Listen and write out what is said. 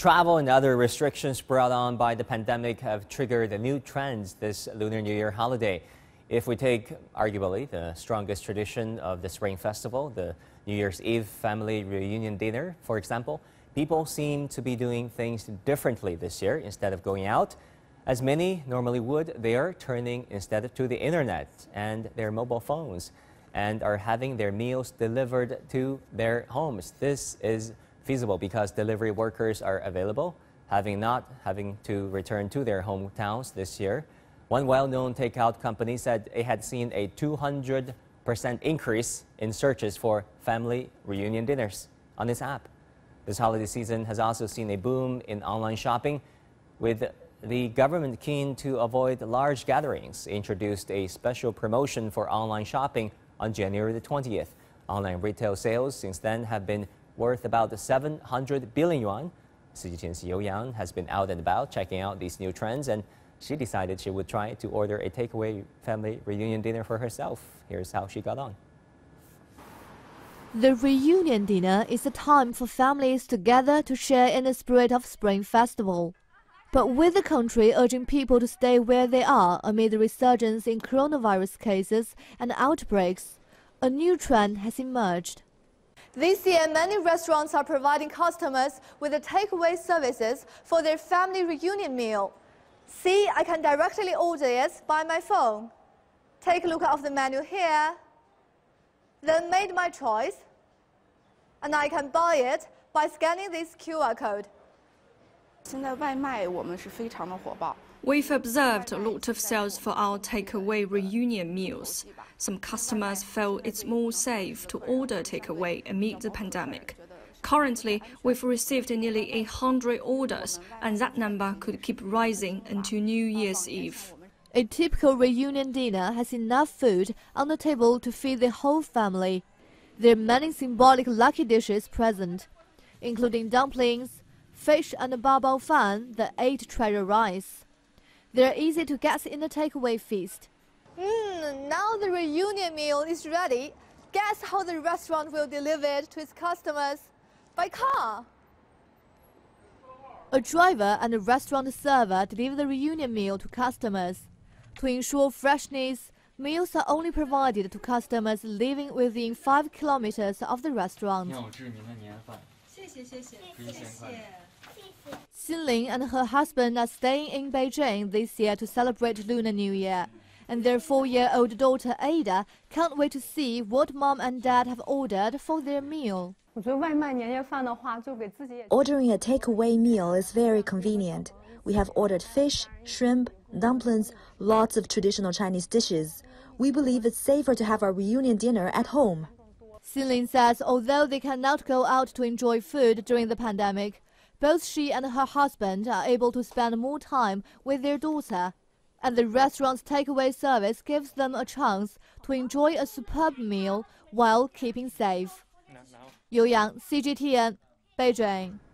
Travel and other restrictions brought on by the pandemic have triggered new trends this Lunar New Year holiday. If we take arguably the strongest tradition of the Spring Festival, the New Year's Eve family reunion dinner, for example, people seem to be doing things differently this year. Instead of going out, as many normally would, they are turning instead to the internet and their mobile phones and are having their meals delivered to their homes. This is feasible because delivery workers are available, not having to return to their hometowns this year. One well-known takeout company said it had seen a 200% increase in searches for family reunion dinners on this app. This holiday season has also seen a boom in online shopping, with the government keen to avoid large gatherings. Introduced a special promotion for online shopping on January the 20th. Online retail sales since then have been worth about 700 billion yuan. CGTN's Liu Yang has been out and about checking out these new trends, and she decided she would try to order a takeaway family reunion dinner for herself. Here's how she got on. The reunion dinner is a time for families to gather to share in the spirit of Spring Festival. But with the country urging people to stay where they are amid the resurgence in coronavirus cases and outbreaks, a new trend has emerged. This year, many restaurants are providing customers with the takeaway services for their family reunion meal. See, I can directly order it by my phone. Take a look at the menu here. Then made my choice, and I can buy it by scanning this QR code. We've observed a lot of sales for our takeaway reunion meals. Some customers feel it's more safe to order takeaway amid the pandemic. Currently, we've received nearly 100 orders, and that number could keep rising until New Year's Eve. A typical reunion dinner has enough food on the table to feed the whole family. There are many symbolic lucky dishes present, including dumplings, fish and bao fan, the 8 treasure rice. They're easy to get in the takeaway feast. Now the reunion meal is ready. Guess how the restaurant will deliver it to its customers? By car. A driver and a restaurant server deliver the reunion meal to customers. To ensure freshness, meals are only provided to customers living within 5 kilometers of the restaurant. Xinling and her husband are staying in Beijing this year to celebrate Lunar New Year. And their 4-year-old daughter Ada can't wait to see what mom and dad have ordered for their meal. Ordering a takeaway meal is very convenient. We have ordered fish, shrimp, dumplings, lots of traditional Chinese dishes. We believe it's safer to have our reunion dinner at home. Xinling says although they cannot go out to enjoy food during the pandemic, both she and her husband are able to spend more time with their daughter, and the restaurant's takeaway service gives them a chance to enjoy a superb meal while keeping safe. Liu Yang, CGTN, Beijing.